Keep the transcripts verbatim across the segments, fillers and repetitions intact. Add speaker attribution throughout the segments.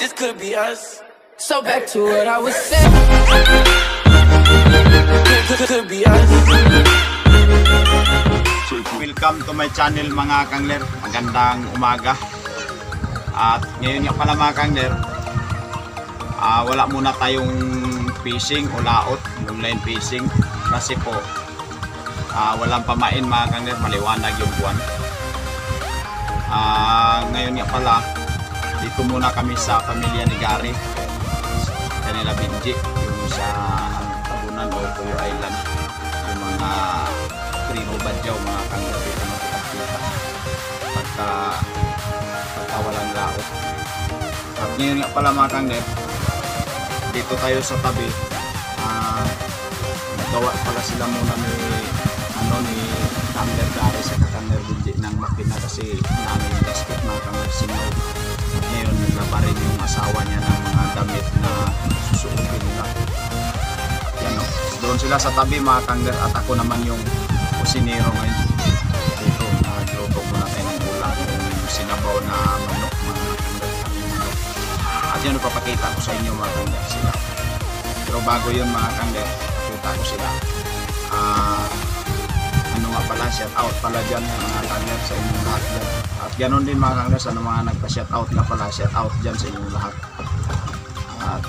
Speaker 1: this could be us. So back to what I was saying. Could, could, could be us.
Speaker 2: Welcome to my channel mga kangler. Magandang umaga. At ngayon nga pala mga kangler, uh, wala muna tayong fishing o laot, online fishing. Kasi po uh, walang pamain mga kangler, maliwanag yung buwan. uh, Ngayon nga pala, dito muna kami sa pamilya ni Gary, kanila Benji, yung sa Tabunan o Puyo Island, yung mga tribo badyaw mga kangler dito makikita pagka, pagka walang laot. At ngayon nga pala mga kangler, dito tayo sa tabi, uh, nagawa pala sila muna ni ano ni Kangler Gary sa Kangler Benji ng makina kasi namin yung gasket mga kangler sinaw. Ngayon naglaba rin yung asawa niya ng mga damit na susuotin nila. Yan o, doon sila sa tabi mga kangler at ako naman yung kusinero ngayon. Dito, nagluto muna tayo ng ulam, yung sinabaw na manok mga kangler, manok. At yun ipapakita ko sa inyo mga kangler sila. Pero bago yun mga kangler, pakita ko sila. Ah... Uh, ano nga pala, shout out pala dyan mga kangler sa inyong lahat dyan. At ganoon din mga kangler sa mga nagpa-shout out nga pala, shout out dyan sa inyong lahat. At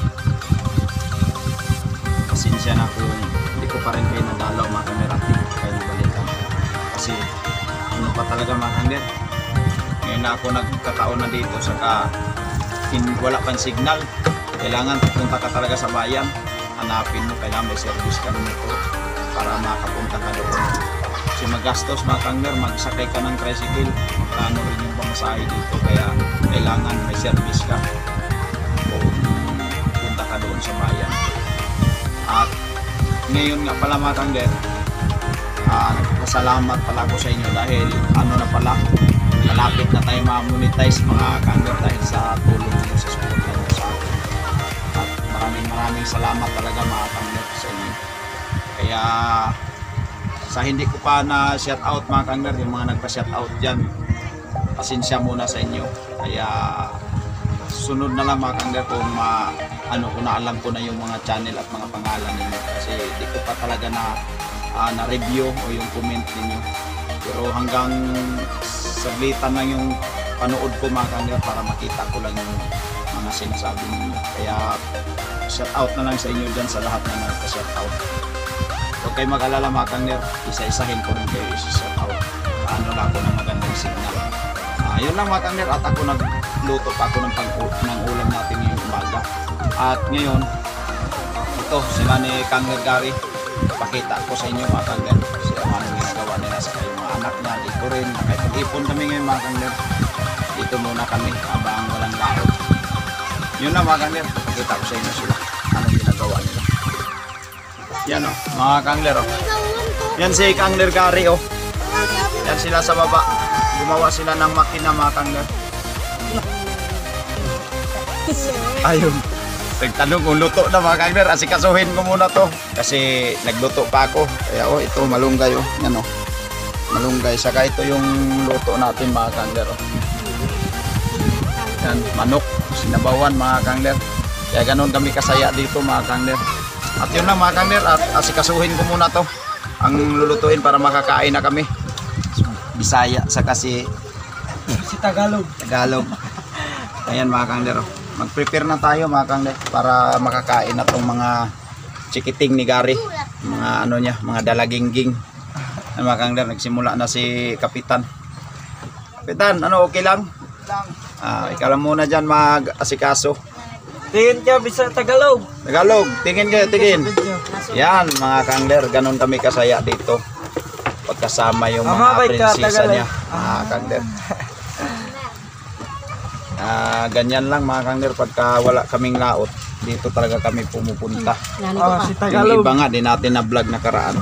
Speaker 2: pasensya na kung hindi ko pa rin kayo nadalaw mga kangler at hindi ko kayo nabalikan. Kasi ano pa talaga mga kangler, ngayon na ako nagkataon na dito saka in, wala pang signal, kailangan pupunta ka talaga sa bayan, hanapin mo, kailangan may service ka nito para makapunta ka doon. Kasi magastos mga kangler, magsakay ka ng tricycle, magkano rin yung pamasahe dito, kaya kailangan may service ka kung punta ka doon sa bayan. At ngayon nga pala mga kangler, uh, nagpasalamat pala ako sa inyo dahil ano na pala, malapit na tayo ma-monetize mga kangler dahil sa tulong nyo sa support nyo sa akin. At maraming maraming salamat talaga mga kangler sa inyo. Kaya sa hindi ko pa na shout out mga kangler, yung mga nagpa shout out dyan, pasensya muna sa inyo. Kaya sunod na lang mga kangler kung ma, ano, kung naalam ko na yung mga channel at mga pangalan ninyo, kasi di ko pa talaga na uh, na review o yung comment ninyo. Pero hanggang saglitan lang yung panood ko mga kangler para makita ko lang yung mga sinasabi ninyo. Kaya shout out na lang sa inyo dyan sa lahat na nagpa shout out. Huwag kayo mag-alala mga kangler, isa-isahin ko rin kayo isa-shout out. Ano lang ako ng magandang signal. Uh, yun lang mga kangler, at ako nagluto pa ako ng, ng ulam natin ngayong umaga. At ngayon, ito sila ni Kangler Gary, pakita ko sa inyo mga kangler sila mga ginagawa nila sa kayong mga anak niya. Dito rin, nakipag-ipon kami ngayon mga kangler. Dito muna kami habang walang laot. Yun lang mga kangler, pakita ko sa inyo sila anong ginagawa nila. Yan o, mga kangler o. Yan si Kangler Gary o. Yan sila sa baba. Gumawa sila ng makina mga kangler. Ayun. Nagtanong kung luto na mga kangler. Asikasuhin ko muna to. Kasi nagluto pa ako. Kaya o, ito malunggay o. Yan o. Malunggay. Saka ito yung luto natin mga kangler o. Yan, manok. Sinabawan mga kangler. Kaya ganun kami kasaya dito mga kangler. At yun lang mga kangler, at asikasuhin ko muna to ang lulutuin para makakain na kami. Bisaya sa kasi
Speaker 3: si Tagalog.
Speaker 2: Tagalog. Ayan mga kangler, mag-prepare na tayo mga kangler para makakain na tong mga chikiting ni Gary. Mga ano niya, mga dalagingging. Ayan mga kangler, nagsimula na si Kapitan. Kapitan, ano okay lang? Ah, ikaw lang muna dyan mag-asikaso.
Speaker 3: Tingin ka bisa Tagalog.
Speaker 2: Tagalog, tingin kayo, tingin. Yan mga kangler, ganun kami kasaya dito. Pagkasama yung mga prinsesa niya, mga kangler. Uh, ganyan lang mga kangler, pagka wala kaming laot, dito talaga kami pumupunta.
Speaker 3: Oh, si Tagalog.
Speaker 2: Yung iba nga, di natin na vlog nakaraan.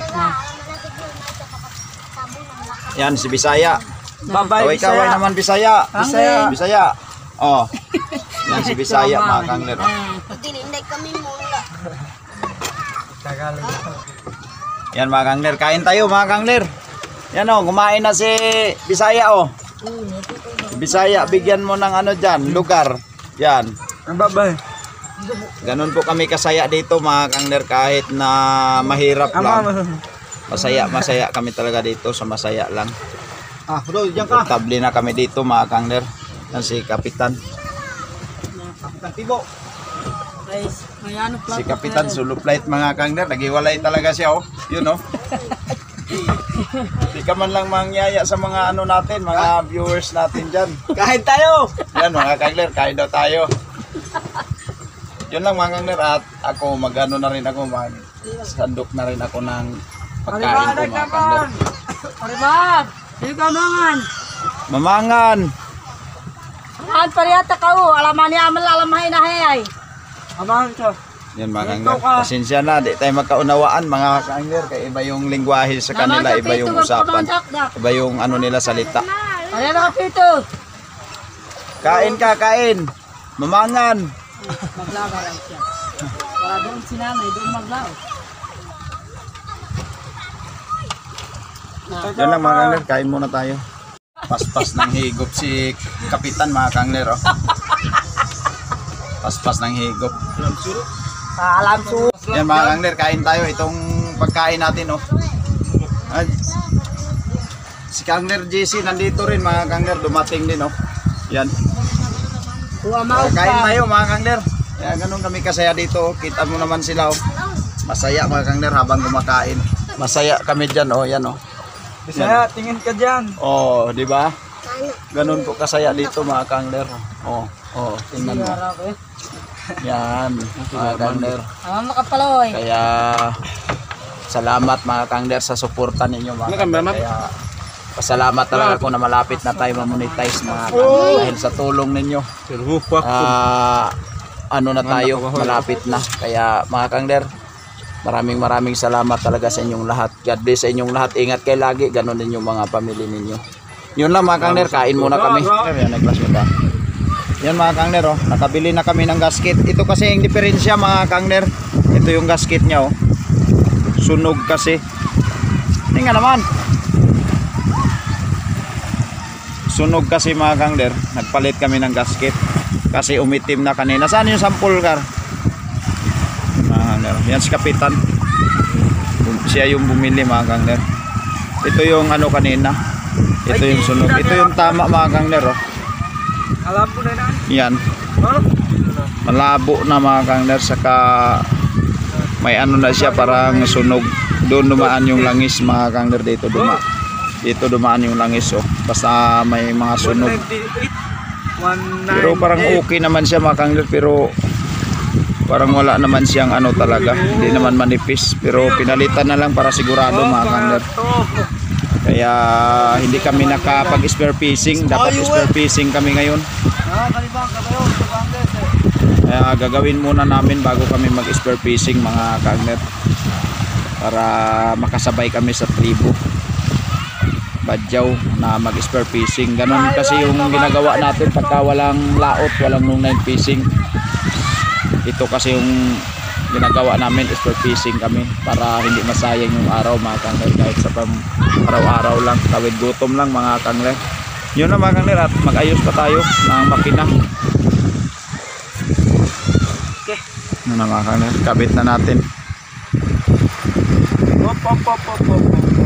Speaker 2: Yan, si Bisaya.
Speaker 3: Bye-bye, Bisaya.
Speaker 2: Kaway naman Bisaya.
Speaker 3: Bisaya.
Speaker 2: Bisaya. Oh. Yan si Bisaya mga kangler.
Speaker 4: Tininday kami muna.
Speaker 3: Tagalog.
Speaker 2: Yan mga kangler, kain tayo mga kangler. Yan o, kumain na si Bisaya o. Si Bisaya, bigyan mo ng ano dyan, lugar. Yan.
Speaker 3: Ang babay.
Speaker 2: Ganun po kami kasaya dito mga kangler kahit na mahirap
Speaker 3: Ama.
Speaker 2: lang. Masaya, masaya kami talaga dito sa masaya lang.
Speaker 3: Ah, bro, diyan ka.
Speaker 2: Komportable na kami dito mga kangler. Yan si Kapitan.
Speaker 3: Kapitan Tibo.
Speaker 4: Guys, may ano pala.
Speaker 2: Si Kapitan Suluplight mga kangler. Nagiwalay talaga siya oh. Yun oh. Di ka man lang mangyaya sa mga ano natin, mga viewers natin dyan.
Speaker 3: Kain tayo.
Speaker 2: Yan mga kangler, kain daw tayo. Yun lang mga kangler at ako magano na rin ako, mag sandok na rin ako ng pagkain ko mga kangler.
Speaker 4: Aribag! Sino ka mangan?
Speaker 2: Mamangan!
Speaker 4: Saan pariyata ka o? Alaman niya amal alamahay na hayay.
Speaker 3: Amahan ka.
Speaker 2: Yan mga kangler, pasensya na, di tayo magkaunawaan mga kangler, kaya iba yung lingwahe sa kanila, iba yung usapan, iba yung ano nila salita.
Speaker 4: Ayan na kapito.
Speaker 2: Kain ka, kain! Mamangan!
Speaker 4: Maglaga lang siya. Para doon sinanay, doon maglaw.
Speaker 2: Yan lang mga kangler, kain muna tayo. Paspas ng higop si Kapitan mga kangler oh. Paspas ng higop.
Speaker 4: Alam su.
Speaker 2: Yan mga kangler, kain tayo itong pagkain natin oh. Ay, si Kangler J C nandito rin mga kangler, dumating din oh. Yan.
Speaker 4: Kuamaw
Speaker 2: Kain
Speaker 4: pa.
Speaker 2: tayo mga kangler. Kaya ganun kami kasaya dito oh. Kita mo naman sila oh. Masaya mga kangler habang kumakain. Masaya kami dyan oh, yan oh.
Speaker 3: Bisaya, tingin ka diyan.
Speaker 2: Oh, di ba? Ganun po kasaya dito mga kangler. Oh, oh, tingnan mo. Yan, mga kangler.
Speaker 4: Ang makapaloy.
Speaker 2: Kaya salamat mga kangler sa suporta ninyo mga kangler. Kaya pasalamat talaga ako na malapit na tayo ma-monetize mga kangler dahil sa tulong ninyo. Ah, ano na tayo, malapit na. Kaya mga kangler, maraming maraming salamat talaga sa inyong lahat. God bless sa inyong lahat. Ingat kayo lagi. Ganon din yung mga pamilya ninyo. Yun lang mga kangler. Kain muna kami. Ayan, nag-flash mo ba? Yan mga kangler oh. Nakabili na kami ng gasket. Ito kasi yung diferensya mga kangler. Ito yung gasket niya oh. Sunog kasi. Tingnan naman. Sunog kasi mga kangler. Nagpalit kami ng gasket. Kasi umitim na kanina. Saan yung sample car? Yan si Kapitan, siya yung bumili mga kangler. Ito yung ano kanina, ito yung sunog, ito yung tama mga kangler oh.
Speaker 3: Alam mo na na.
Speaker 2: Yan, malabo na mga kangler, saka may ano na siya parang sunog. Doon dumaan yung langis mga kangler, dito duma dito dumaan yung langis oh. Basta may mga sunog. Pero parang okay naman siya mga kangler, pero parang wala naman siyang ano talaga, hindi naman manipis, pero pinalitan na lang para sigurado mga kangler. Kaya hindi kami nakapag-spare fishing, dapat spare fishing kami ngayon. Kaya gagawin muna namin bago kami mag-spare fishing mga kangler, para makasabay kami sa tribo Badyaw na mag-spare fishing. Ganon kasi yung ginagawa natin pagka walang laot, walang moonlight fishing. Ito kasi yung ginagawa namin, spare fishing kami para hindi masayang yung araw mga kangler, kahit sa pang araw-araw lang, tawid gutom lang mga kangler. Yun na mga kangler, at mag-ayos pa tayo ng makina. Okay. Yun na mga kangler, kabit na natin.
Speaker 3: Hop, hop, hop, hop, hop.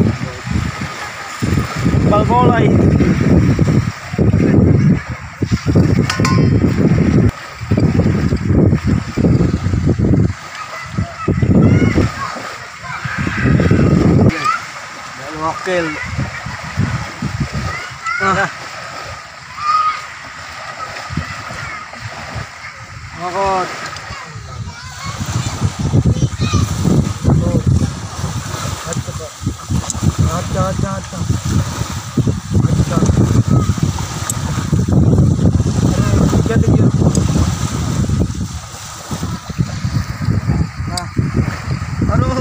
Speaker 3: Balgolay. Wakil. Ah. Makot. Acha, acha, acha. Acha. Tiga, tiga. Nah. Aduh.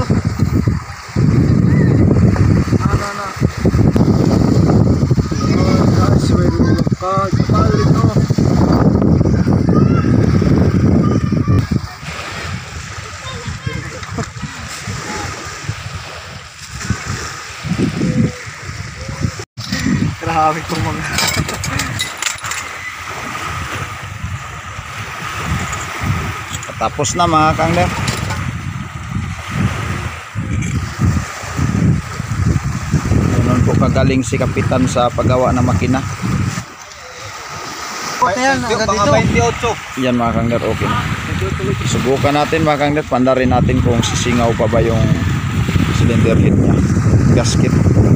Speaker 2: Tapos na mga kangler. Ganun po kagaling si Kapitan sa paggawa ng makina.
Speaker 3: Ayan, hanggang dito.
Speaker 2: twenty-eight. Yan mga kangler, okay na. Subukan natin mga kangler, pandarin natin kung sisingaw pa ba yung cylinder head niya, gasket.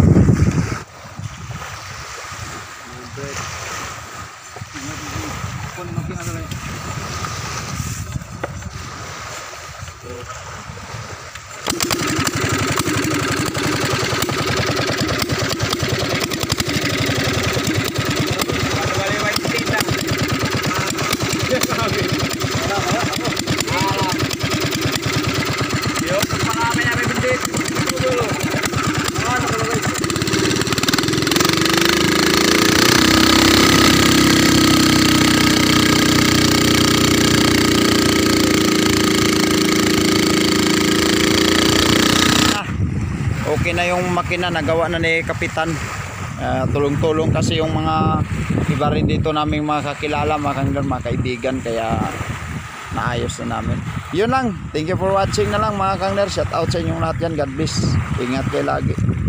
Speaker 2: Okay na yung makina, nagawa na ni Kapitan. Uh, tulong-tulong kasi yung mga iba rin dito naming mga kakilala, mga kangler, mga kaibigan, kaya naayos na namin. Yun lang, thank you for watching na lang mga kangler. Shout out sa inyong lahat yan, God bless, ingat kayo lagi.